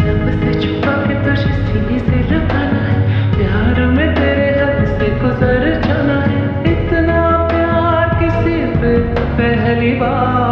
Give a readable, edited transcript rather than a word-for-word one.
सबसे छुपा के तुझे सीने से लगाना है, प्यार में तेरे हद से गुजर जाना है। इतना प्यार किसी पे पहली बार